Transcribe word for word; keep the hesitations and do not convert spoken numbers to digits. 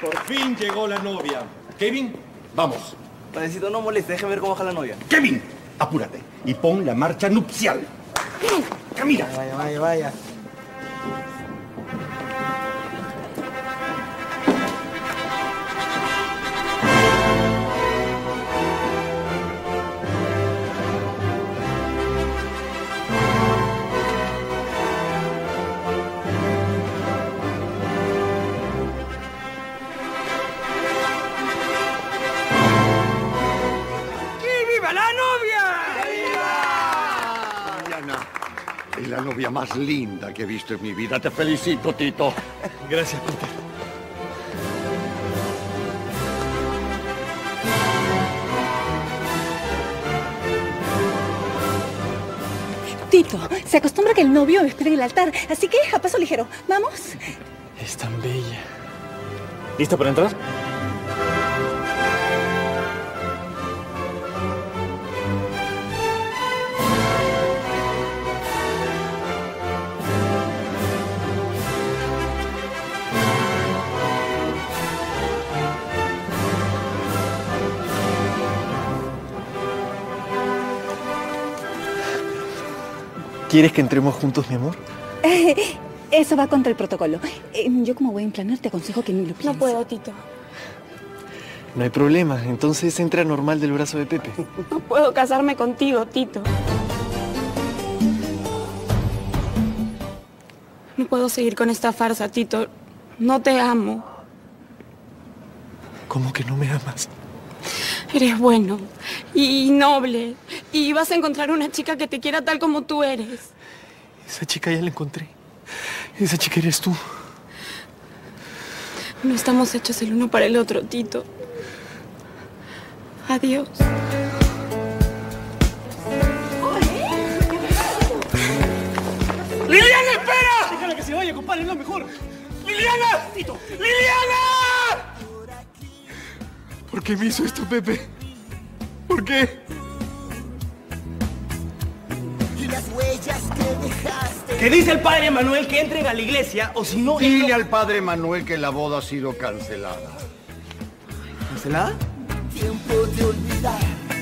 Por fin llegó la novia. Kevin, vamos. Padrecito, no moleste, déjeme ver cómo baja la novia. Kevin, apúrate y pon la marcha nupcial. Camina. Vaya, vaya, vaya. Es la novia más linda que he visto en mi vida. Te felicito, Tito. Gracias, Peter. Tito, se acostumbra que el novio espere en el altar, así que a paso ligero. ¿Vamos? Es tan bella. ¿Lista para entrar? ¿Quieres que entremos juntos, mi amor? Eh, eso va contra el protocolo. Eh, yo como buen planner te aconsejo que ni lo pienses. No puedo, Tito. No hay problema. Entonces entra normal del brazo de Pepe. No puedo casarme contigo, Tito. No puedo seguir con esta farsa, Tito. No te amo. ¿Cómo que no me amas? Eres bueno y noble. Y vas a encontrar una chica que te quiera tal como tú eres. Esa chica ya la encontré. Esa chica eres tú. No estamos hechos el uno para el otro, Tito. Adiós. ¡Liliana, espera! Déjala que se vaya, compadre, es lo mejor. ¡Liliana! ¡Tito! ¡Liliana! ¿Por qué me hizo esto, Pepe? ¿Por qué? ¿Qué dice el padre Manuel que entren a la iglesia o si no... Dile no... al padre Manuel que la boda ha sido cancelada. ¿Cancelada? Tiempo de olvidar.